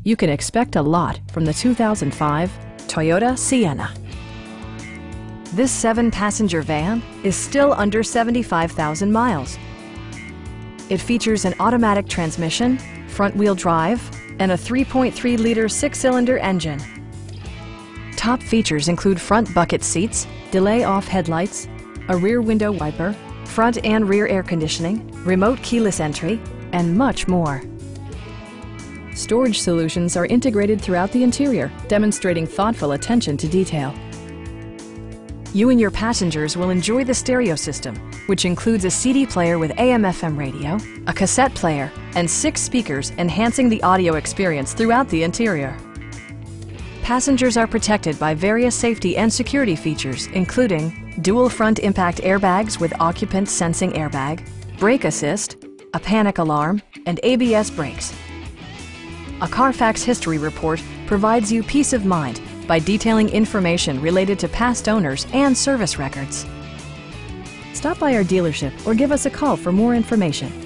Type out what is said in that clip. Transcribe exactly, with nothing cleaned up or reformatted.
You can expect a lot from the two thousand five Toyota Sienna. This seven-passenger van is still under seventy-five thousand miles. It features an automatic transmission, front-wheel drive, and a three point three liter six-cylinder engine. Top features include front bucket seats, delay-off headlights, a rear window wiper, front and rear air conditioning, remote keyless entry, and much more. Storage solutions are integrated throughout the interior, demonstrating thoughtful attention to detail. You and your passengers will enjoy the stereo system, which includes a C D player with A M F M radio, a cassette player, and six speakers enhancing the audio experience throughout the interior. Passengers are protected by various safety and security features, including dual front impact airbags with occupant sensing airbag, brake assist, a panic alarm, and A B S brakes. A Carfax history report provides you peace of mind by detailing information related to past owners and service records. Stop by our dealership or give us a call for more information.